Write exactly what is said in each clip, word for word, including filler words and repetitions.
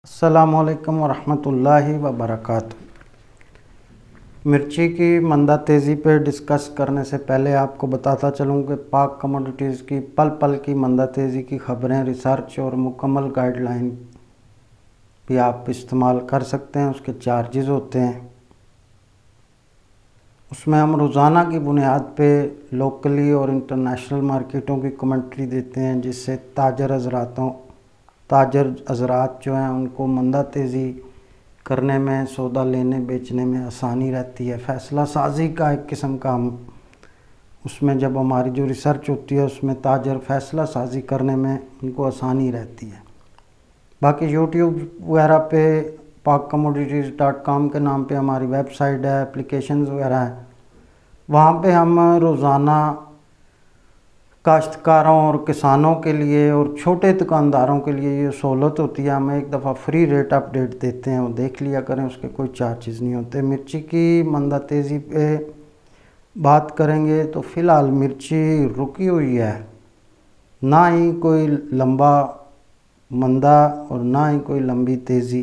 अस्सलामुअलैकुम वरहमतुल्लाहि वबरकातुहू। मिर्ची की मंदा तेज़ी पे डिस्कस करने से पहले आपको बताता चलूँ कि पाक कमोडिटीज़ की पल पल की मंदा तेज़ी की ख़बरें, रिसर्च और मुकम्मल गाइडलाइन भी आप इस्तेमाल कर सकते हैं। उसके चार्जेस होते हैं। उसमें हम रोज़ाना की बुनियाद पे लोकली और इंटरनेशनल मार्केटों की कमेंट्री देते हैं, जिससे ताजर हज़रातों ताजर हज़रात जो हैं उनको मंदा तेज़ी करने में, सौदा लेने बेचने में आसानी रहती है। फ़ैसला साजी का एक किस्म का हम उसमें जब हमारी जो रिसर्च होती है उसमें ताजर फ़ैसला साजी करने में उनको आसानी रहती है। बाकी यूट्यूब वगैरह पे पाक कमोडिटीज़ डॉट कॉम के नाम पे हमारी वेबसाइट है, एप्लीकेशंस वगैरह है। वहाँ पे हम रोज़ाना काश्तकारों और किसानों के लिए और छोटे दुकानदारों के लिए ये सहूलत होती है, हमें एक दफ़ा फ्री रेट अपडेट देते हैं, वो देख लिया करें, उसके कोई चार्जेस नहीं होते। मिर्ची की मंदा तेज़ी पे बात करेंगे तो फ़िलहाल मिर्ची रुकी हुई है, ना ही कोई लंबा मंदा और ना ही कोई लंबी तेज़ी।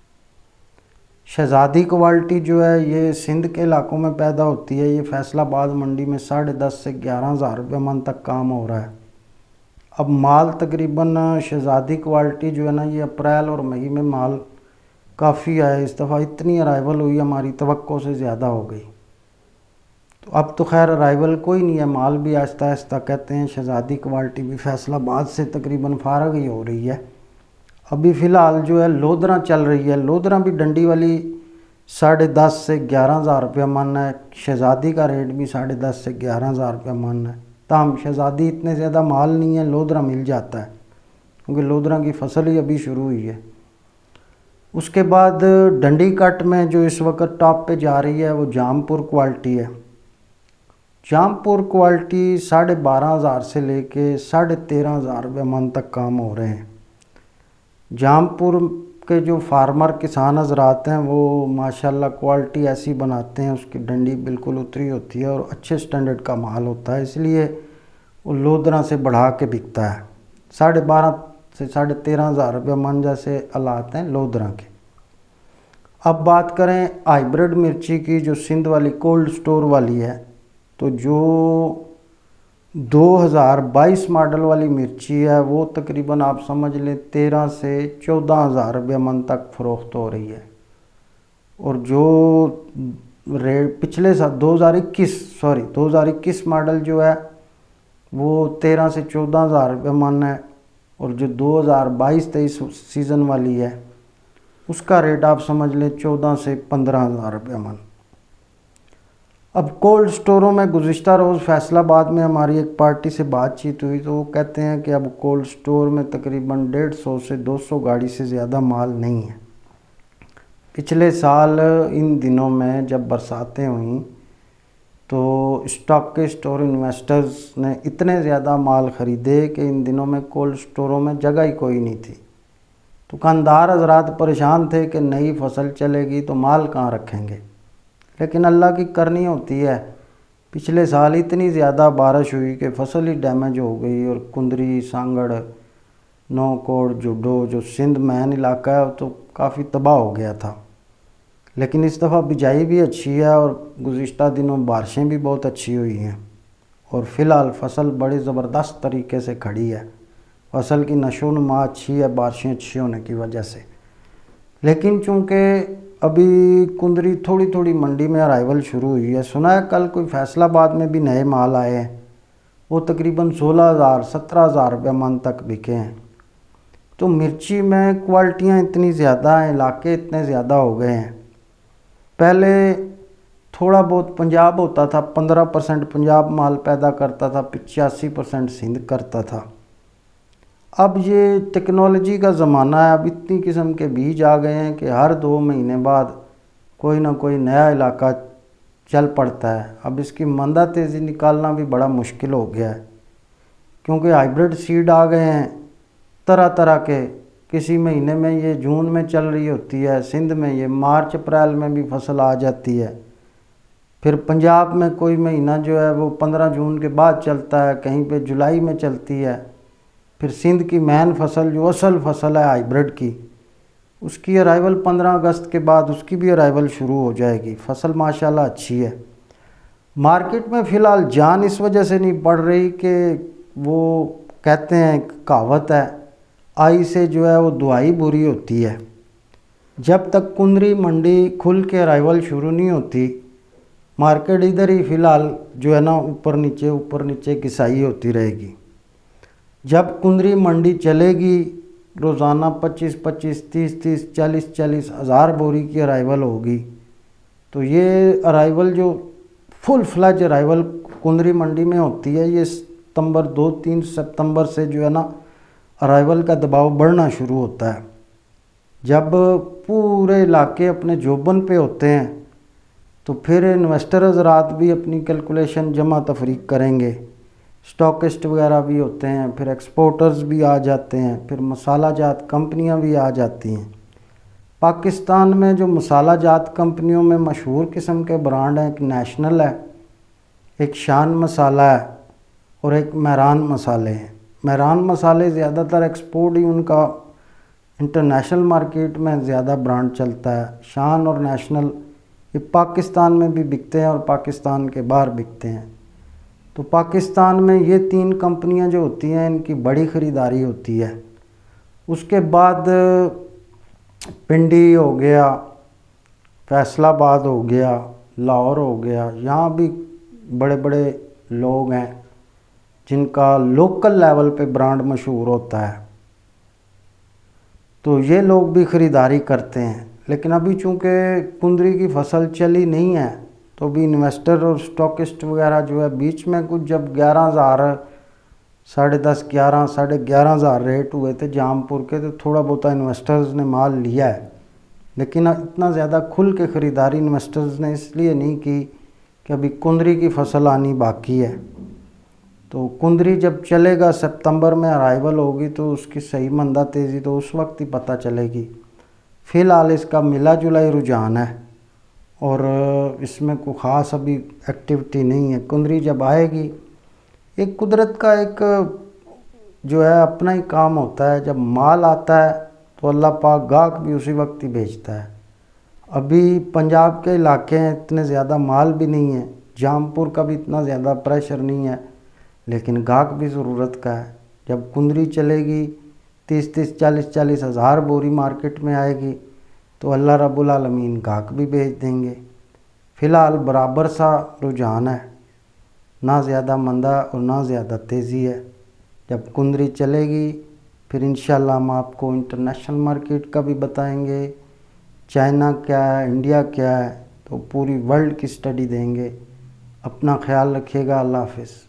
शहज़ादी क्वालिटी जो है ये सिंध के इलाकों में पैदा होती है। ये फैसलाबाद मंडी में साढ़े दस से ग्यारह हज़ार रुपये मन तक काम हो रहा है। अब माल तकरीबन शहज़ादी क्वालिटी जो है ना, ये अप्रैल और मई में माल काफ़ी आया। इस दफ़ा इतनी अराइवल हुई, हमारी तवक्को से ज़्यादा हो गई। तो अब तो खैर अराइवल कोई नहीं है, माल भी आहिस्ता आहिस्ता कहते हैं शहज़ादी क्वालिटी भी फैसलाबाद से तकरीबन फारग ही हो रही है। अभी फ़िलहाल जो है लोधरा चल रही है। लोधरा भी डंडी वाली साढ़े दस से ग्यारह हज़ार रुपया मन है। शहज़ादी का रेट भी साढ़े दस से ग्यारह हज़ार रुपया मन है। ताम शहज़ादी इतने ज़्यादा माल नहीं है, लोधरा मिल जाता है क्योंकि लोधरा की फसल ही अभी शुरू हुई है। उसके बाद डंडी कट में जो इस वक्त टॉप पे जा रही है वो जामपुर क्वालिटी है। जामपुर क्वालिटी साढ़े बारह हज़ार से लेके साढ़े तेरह हज़ार रुपये मन तक काम हो रहे हैं। जामपुर के जो फार्मर किसान हज़रात हैं वो माशाल्लाह क्वालिटी ऐसी बनाते हैं, उसकी डंडी बिल्कुल उतरी होती है और अच्छे स्टैंडर्ड का माल होता है, इसलिए वो लोधरा से बढ़ा के बिकता है। साढ़े बारह से साढ़े तेरह हज़ार रुपये मन जैसे हालात हैं लोधरा के। अब बात करें हाइब्रिड मिर्ची की, जो सिंध वाली कोल्ड स्टोर वाली है, तो जो दो हज़ार बाईस मॉडल वाली मिर्ची है वो तकरीबन आप समझ लें तेरह से चौदह हज़ार रुपये मन तक फ़रोख्त हो रही है। और जो रेट पिछले साल दो हज़ार इक्कीस सॉरी दो हज़ार इक्कीस मॉडल जो है वो तेरह से चौदह हज़ार रुपये मन है। और जो दो हज़ार बाईस तेईस सीज़न वाली है उसका रेट आप समझ लें चौदह से पंद्रह हज़ार रुपये मन। अब कोल्ड स्टोरों में गुज़िश्ता रोज़ फैसलाबाद में हमारी एक पार्टी से बातचीत हुई तो वो कहते हैं कि अब कोल्ड स्टोर में तकरीबन डेढ़ सौ से दो सौ गाड़ी से ज़्यादा माल नहीं है। पिछले साल इन दिनों में जब बरसातें हुई तो स्टॉकिस्ट और इन्वेस्टर्स ने इतने ज़्यादा माल ख़रीदे कि इन दिनों में कोल्ड स्टोरों में जगह ही कोई नहीं थी। दुकानदार हज़रात परेशान थे कि नई फसल चलेगी तो माल कहाँ रखेंगे, लेकिन अल्लाह की करनी होती है। पिछले साल इतनी ज़्यादा बारिश हुई कि फसल ही डैमेज हो गई और कुंदरी, सांगड़, नौकोड़, जुड्डो जो सिंध मैन इलाका है तो काफ़ी तबाह हो गया था। लेकिन इस दफ़ा बिजाई भी अच्छी है और गुज़िश्ता दिनों बारिशें भी बहुत अच्छी हुई हैं और फ़िलहाल फसल बड़ी ज़बरदस्त तरीके से खड़ी है। फसल की नशोनुमा अच्छी है बारिशें अच्छी होने की वजह से। लेकिन चूँकि अभी कुंदरी थोड़ी थोड़ी मंडी में अराइवल शुरू हुई है, सुना है कल कोई फैसलाबाद में भी नए माल आए हैं, वो तकरीबन सोलह हज़ार सत्रह हज़ार रुपये मन तक बिके हैं। तो मिर्ची में क्वालिटियाँ इतनी ज़्यादा हैं, इलाके इतने ज़्यादा हो गए हैं। पहले थोड़ा बहुत पंजाब होता था, पंद्रह परसेंट पंजाब माल पैदा करता था, पचासी परसेंट सिंध करता था। अब ये टेक्नोलॉजी का ज़माना है, अब इतनी किस्म के बीज आ गए हैं कि हर दो महीने बाद कोई ना कोई नया इलाका चल पड़ता है। अब इसकी मंदा तेज़ी निकालना भी बड़ा मुश्किल हो गया है क्योंकि हाइब्रिड सीड आ गए हैं तरह तरह के। किसी महीने में ये जून में चल रही होती है, सिंध में ये मार्च अप्रैल में भी फसल आ जाती है। फिर पंजाब में कोई महीना जो है वो पंद्रह जून के बाद चलता है, कहीं पे जुलाई में चलती है। फिर सिंध की मैन फसल जो असल फसल है हाइब्रिड की उसकी अराइवल पंद्रह अगस्त के बाद उसकी भी अराइवल शुरू हो जाएगी। फसल माशाल्लाह अच्छी है। मार्केट में फ़िलहाल जान इस वजह से नहीं पड़ रही कि वो कहते हैं, कहावत है, आई से जो है वो दुआई बुरी होती है। जब तक कुंदरी मंडी खुल के अराइवल शुरू नहीं होती, मार्केट इधर ही फ़िलहाल जो है ना ऊपर नीचे ऊपर नीचे घिसाई होती रहेगी। जब कुंदरी मंडी चलेगी, रोज़ाना पच्चीस पच्चीस तीस तीस चालीस चालीस हज़ार बोरी की अराइवल होगी, तो ये अराइवल जो फुल फ्लैज अराइवल कुंदरी मंडी में होती है, ये सितंबर दो तीन सितंबर से जो है ना अराइवल का दबाव बढ़ना शुरू होता है। जब पूरे इलाके अपने जोबन पे होते हैं तो फिर इन्वेस्टर हज़रात भी अपनी कैलकुलेशन जमा तफरीक करेंगे, स्टॉकिस्ट वगैरह भी होते हैं, फिर एक्सपोर्टर्स भी आ जाते हैं, फिर मसाला जात कंपनियां भी आ जाती हैं। पाकिस्तान में जो मसाला जात कंपनियों में मशहूर किस्म के ब्रांड हैं, एक नेशनल है, एक शान मसाला है और एक मेहरान मसाले हैं। मेहरान मसाले ज़्यादातर एक्सपोर्ट ही उनका इंटरनेशनल मार्केट में ज़्यादा ब्रांड चलता है। शान और नेशनल ये पाकिस्तान में भी बिकते हैं और पाकिस्तान के बाहर बिकते हैं। तो पाकिस्तान में ये तीन कंपनियां जो होती हैं, इनकी बड़ी ख़रीदारी होती है। उसके बाद पिंडी हो गया, फैसलाबाद हो गया, लाहौर हो गया, यहाँ भी बड़े बड़े लोग हैं जिनका लोकल लेवल पे ब्रांड मशहूर होता है, तो ये लोग भी ख़रीदारी करते हैं। लेकिन अभी चूँकि कुंदरी की फसल चली नहीं है, तो अभी इन्वेस्टर और स्टॉकिस्ट वगैरह जो है, बीच में कुछ जब ग्यारह हज़ार साढ़े दस ग्यारह साढ़े ग्यारह हज़ार रेट हुए थे जामपुर के, तो थोड़ा बहुत इन्वेस्टर्स ने माल लिया है। लेकिन इतना ज़्यादा खुल के ख़रीदारी इन्वेस्टर्स ने इसलिए नहीं की कि अभी कुंदरी की फसल आनी बाकी है। तो कुंदरी जब चलेगा, सितंबर में अराइवल होगी, तो उसकी सही मंदा तेज़ी तो उस वक्त ही पता चलेगी। फ़िलहाल इसका मिला जुला ही रुझान है और इसमें कोई ख़ास अभी एक्टिविटी नहीं है। कुंदरी जब आएगी, एक कुदरत का एक जो है अपना ही काम होता है। जब माल आता है तो अल्लाह पाक गाहक भी उसी वक्त ही भेजता है। अभी पंजाब के इलाके हैं, इतने ज़्यादा माल भी नहीं है, जामपुर का भी इतना ज़्यादा प्रेशर नहीं है, लेकिन गाहक भी ज़रूरत का है। जब कुंदरी चलेगी, तीस तीस चालीस चालीस हज़ार बोरी मार्केट में आएगी, तो अल्लाह रब्बुल आलमीन गाहक भी भेज देंगे। फ़िलहाल बराबर सा रुझान है, ना ज़्यादा मंदा और ना ज़्यादा तेज़ी है। जब कुंदरी चलेगी फिर इंशाल्लाह हम आपको इंटरनेशनल मार्केट का भी बताएंगे, चाइना क्या है, इंडिया क्या है, तो पूरी वर्ल्ड की स्टडी देंगे। अपना ख्याल रखिएगा। अल्लाह हाफ़िज़।